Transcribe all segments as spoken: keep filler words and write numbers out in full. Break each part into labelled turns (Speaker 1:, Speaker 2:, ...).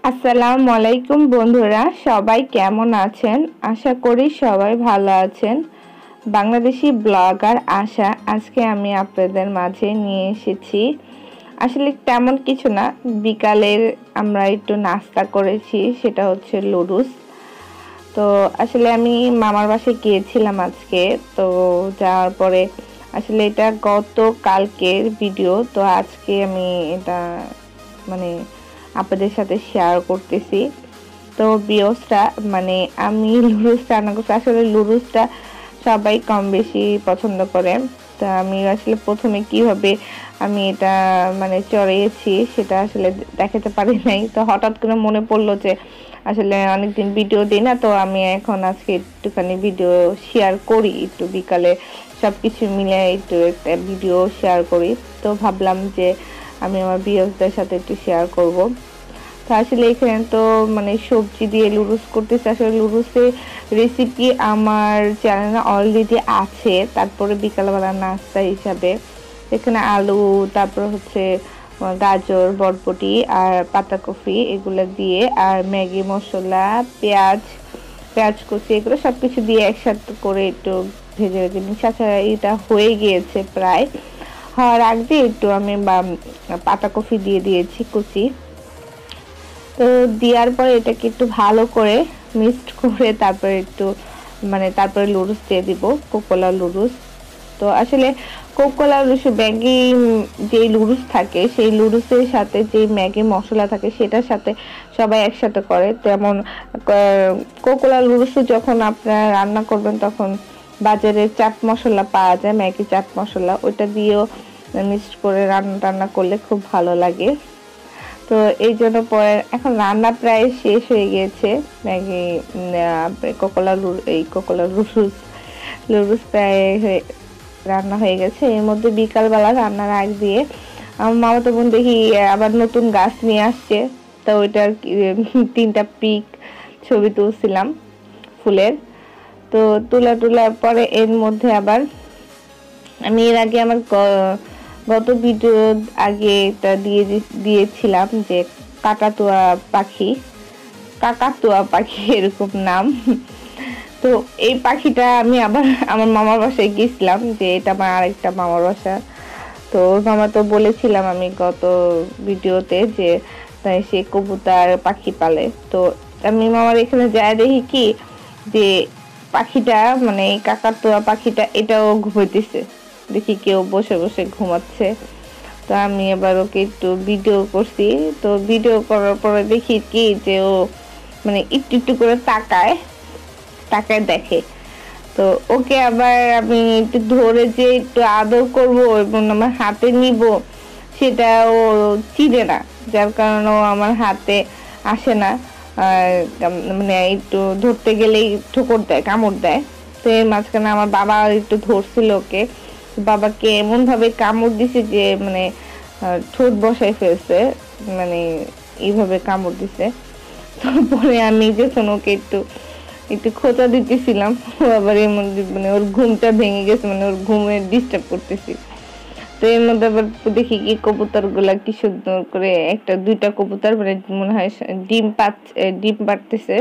Speaker 1: আসসালামু আলাইকুম বন্ধুরা, সবাই কেমন আছেন? আশা করি সবাই ভালো আছেন। বাংলাদেশি ব্লগার আশা আজকে আমি আপনাদের মাঝে নিয়ে এসেছি। আসলে তেমন কিছু না, বিকালের আমরা একটু নাস্তা করেছি, সেটা হচ্ছে লুডুস। তো আসলে আমি মামার বাসায় গিয়েছিলাম আজকে। তো যাওয়ার পরে আসলে এটা গত কালকের ভিডিও, তো আজকে আমি এটা মানে আপনাদের সাথে শেয়ার করতেছি। তো বিয়সটা মানে আমি লুডুস রান্না করছি। আসলে লুডুসটা সবাই কম বেশি পছন্দ করে। তো আমি আসলে প্রথমে কিভাবে আমি এটা মানে চড়িয়েছি সেটা আসলে দেখাতে পারি নাই। তো হঠাৎ করে মনে পড়লো যে আসলে অনেকদিন ভিডিও দিই না, তো আমি এখন আজকে একটুখানি ভিডিও শেয়ার করি, একটু বিকালে সব কিছু মিলে একটু একটা ভিডিও শেয়ার করি। তো ভাবলাম যে আমি আমার ভিউয়ারদের সাথে একটু শেয়ার করব। তো আসলে এখানে তো মানে সবজি দিয়ে লুডুস করতেছে। আসলে লুডুসের রেসিপি আমার চ্যানেলে অলরেডি আছে। তারপরে বিকালবেলা নাস্তা হিসাবে এখানে আলু, তারপর হচ্ছে গাজর, বরবটি আর পাতাকপি এগুলো দিয়ে, আর ম্যাগি মশলা, পেঁয়াজ পেঁয়াজ কুচি, এগুলো সব কিছু দিয়ে একসাথে করে একটু ভেজে ভেজে নিচ্ছি। আচ্ছা, এটা হয়ে গিয়েছে প্রায়। হওয়ার আগ দিয়ে একটু আমি পাতাকপি দিয়ে দিয়েছি কুচি। তো দেওয়ার পরে এটাকে একটু ভালো করে মিক্সড করে তারপরে একটু মানে তারপরে লুডুস দিয়ে দিব, কোকোলা লুডুস। তো আসলে কোকোলা লুডুস ম্যাগি যে লুডুস থাকে সেই লুডুসের সাথে যে ম্যাগি মশলা থাকে সেটার সাথে সবাই একসাথে করে। তেমন কোকোলা লুডুস যখন আপনারা রান্না করবেন তখন বাজারে চাট মশলা পাওয়া যায়, ম্যাগি চাট মশলা, ওইটা দিয়েও মিক্সড করে রান্না টান্না করলে খুব ভালো লাগে। তো এই জন্য পরে এখন রান্না প্রায় শেষ হয়ে গিয়েছে। ম্যাগি কোকোলা এই কোকোলা লুডুস লুডুস প্রায় রান্না হয়ে গেছে। এর মধ্যে বিকালবেলা রান্নার আগ দিয়ে আমার মামাতো বোন দেখি আবার নতুন গাছ নিয়ে আসছে। তো ওইটার তিনটা পিক ছবি তুলছিলাম ফুলের। তো তুলা তুলার পরে এর মধ্যে আবার আমি এর আগে আমার গত ভিডিও আগে এটা দিয়ে দিয়েছিলাম যে কাকাতুয়া পাখি, কাকাতুয়া পাখি এরকম নাম। তো এই পাখিটা আমি আবার আমার মামার বাসায় গেছিলাম, যে এটা আমার আরেকটা মামার বাসা। তো মামা তো বলেছিলাম আমি গত ভিডিওতে যে তাই সে কবুতর পাখি পালে। তো আমি মামার এখানে যাই দেখি কি যে পাখিটা মানে এই কাকাতুয়া পাখিটা এটাও ঘুমাইতেছে, দেখি কেউ বসে বসে ঘুমাচ্ছে। তো আমি এবার ওকে একটু ভিডিও করছি। তো ভিডিও করার পরে দেখি কি যে ও মানে একটু একটু করে তাকায় তাকায় দেখে। তো ওকে আবার আমি একটু ধরে যে একটু আদর করব এবং আমার হাতে নিব, সেটা ও চিনে না, যার কারণে ও আমার হাতে আসে না। মানে একটু ধরতে গেলেই ঠোকর দেয়, কামড় দেয়। তো এর মাঝখানে আমার বাবা একটু ধরছিল ওকে, বাবাকে এমন ভাবে কামড় দিছে যে মানে ঠোঁট বসাই ফেলছে, মানে এইভাবে কামড় দিছে। তারপরে আমি যখন ওকে একটু একটু খোঁচা দিতেছিলাম, ও আবার এর মধ্যে মানে ওর ঘুমটা ভেঙে গেছে, মানে ওর ঘুমে ডিস্টার্ব করতেছি। তো এর মধ্যে আবার দেখি কি কবুতর গুলা কি সুন্দর করে একটা দুইটা কবুতর মানে মনে হয় ডিম পাচ্ছে, ডিম পাড়তেছে।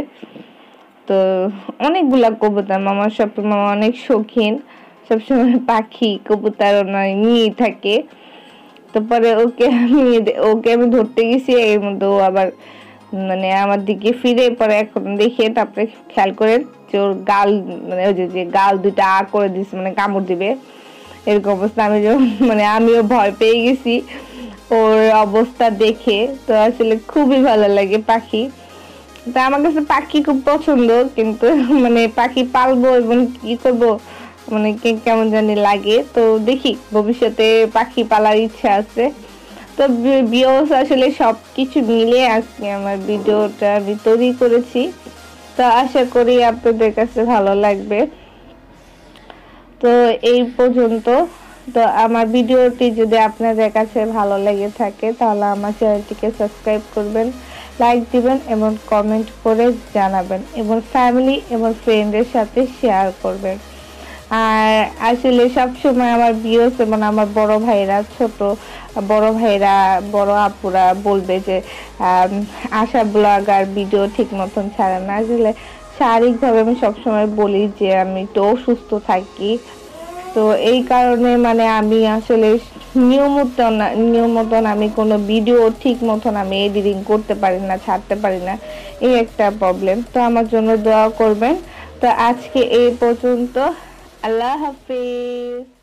Speaker 1: তো অনেকগুলা কবুতর, মামা সব মামা অনেক শৌখিন, সবসময় পাখি কবুতর নিয়েই থাকে। তারপরে ওকে আমি ওকে আমি ধরতে গেছি, এর মধ্যে ও আবার মানে আমার দিকে ফিরে পরে এখন দেখে তারপরে খেয়াল করে যে ওর গাল মানে ওই যে গাল দুইটা আ করে দিচ্ছে, মানে কামড় দিবে এরকম অবস্থা। আমি মানে আমিও ভয় পেয়ে গেছি ওর অবস্থা দেখে। তো আসলে খুবই ভালো লাগে পাখি। তা আমার কাছে পাখি খুব পছন্দ, কিন্তু মানে পাখি পালবো এবং কি করব মানে কেমন জানি লাগে। তো দেখি ভবিষ্যতে পাখি পালার ইচ্ছা আছে। তো ভিউয়ার্স আসলে সবকিছু মিলে আজকে আমার ভিডিওটা আমি তৈরি করেছি। তো আশা করি আপনাদের কাছে ভালো লাগবে। তো এই পর্যন্ত। তো আমার ভিডিওটি যদি আপনাদের কাছে ভালো লেগে থাকে তাহলে আমার চ্যানেলটিকে সাবস্ক্রাইব করবেন, লাইক দিবেন এবং কমেন্ট করে জানাবেন এবং ফ্যামিলি এবং ফ্রেন্ডের সাথে শেয়ার করবেন। আর আসলে সবসময় আমার ভিউয়ার্স এবং আমার বড় ভাইরা ছোট বড় ভাইরা বড় আপুরা বলবে যে আশা ব্লগার ভিডিও ঠিক মতন ছাড়ে না। আসলে শারীরিকভাবে আমি সবসময় বলি যে আমি একটু অসুস্থ থাকি, তো এই কারণে মানে আমি আসলে নিয়মিত না নিয়মিত আমি কোনো ভিডিও ঠিক মতন আমি এডিটিং করতে পারি না, ছাড়তে পারি না, এই একটা প্রবলেম। তো আমার জন্য দোয়া করবেন। তো আজকে এই পর্যন্ত, আল্লাহ হাফিজ।